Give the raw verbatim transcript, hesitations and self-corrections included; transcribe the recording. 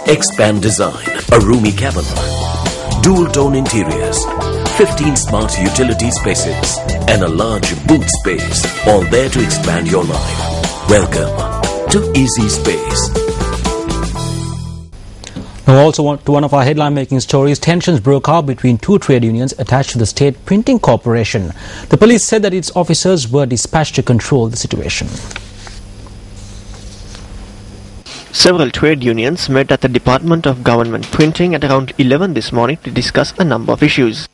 Expand design, a roomy cabin, dual tone interiors, fifteen smart utility spaces, and a large boot space, all there to expand your life. Welcome to Easy Space. Now also to one of our headline-making stories, tensions broke out between two trade unions attached to the State Printing Corporation. The police said that its officers were dispatched to control the situation. Several trade unions met at the Department of Government Printing at around eleven this morning to discuss a number of issues.